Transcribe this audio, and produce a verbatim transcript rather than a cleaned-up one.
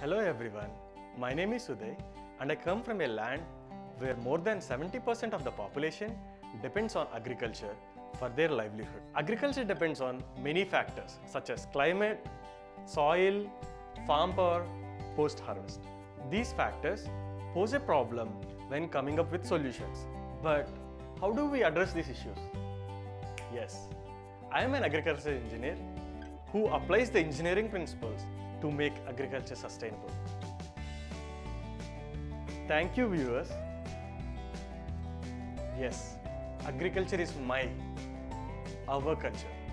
Hello everyone, my name is Uday and I come from a land where more than seventy percent of the population depends on agriculture for their livelihood. Agriculture depends on many factors such as climate, soil, farm power, post-harvest. These factors pose a problem when coming up with solutions. But how do we address these issues? Yes, I am an agriculture engineer who applies the engineering principles to make agriculture sustainable. Thank you, viewers. Yes, agriculture is my, our culture.